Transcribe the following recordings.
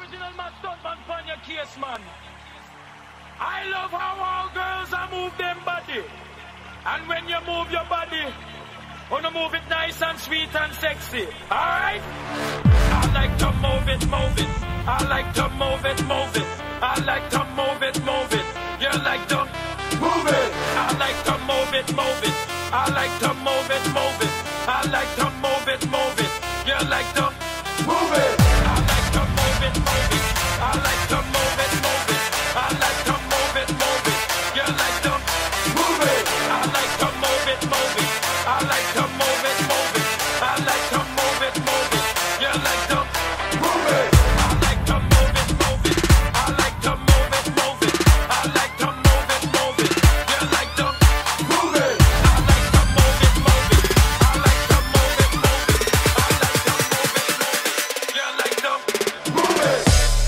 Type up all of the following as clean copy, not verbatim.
Original man, stuntman, pan your case, man. I love how all girls are move them body. And when you move your body, wanna move it nice and sweet and sexy. Alright? I like to move it, move it. I like to move it, move it. I like to move it, move it. You like to move it. I like to move it, move it. I like to move it, move it. I like to move it, move it. You like to move it. I like to move it, move it. I like to move it, move it. I like to move it, move it. You like to move it. I like to move it, move it. I like to move it, move it. I like to move it, move it. You like to move it. I like to move it, move it. I like to move it, move it. I like to move it, move it. You like to move it. I like to move it, move it. I like to move it, move it. I like to move it, move it. You like to move it.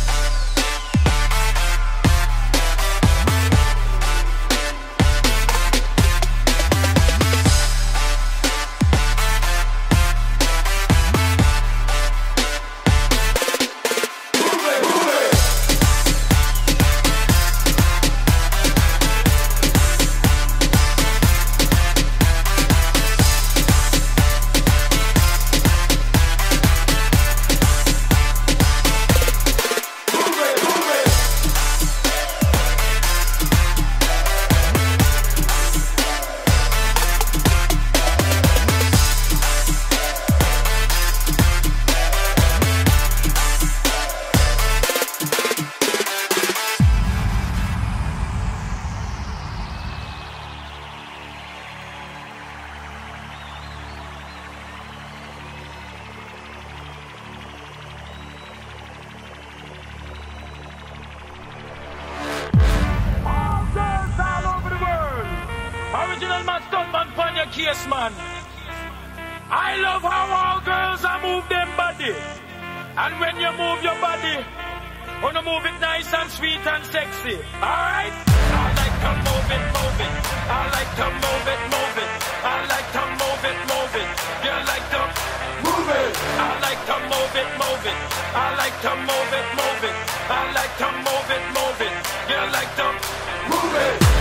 Original man, stuntman, pan your case, man. I love how all girls are move them body. And when you move your body, wanna move it nice and sweet and sexy. Alright? I like to move it, move it. I like to move it, move it. I like to move it, move it. You like to move it. I like to move it, move it. I like to move it, move it. I like to move it, move it. You like to move it.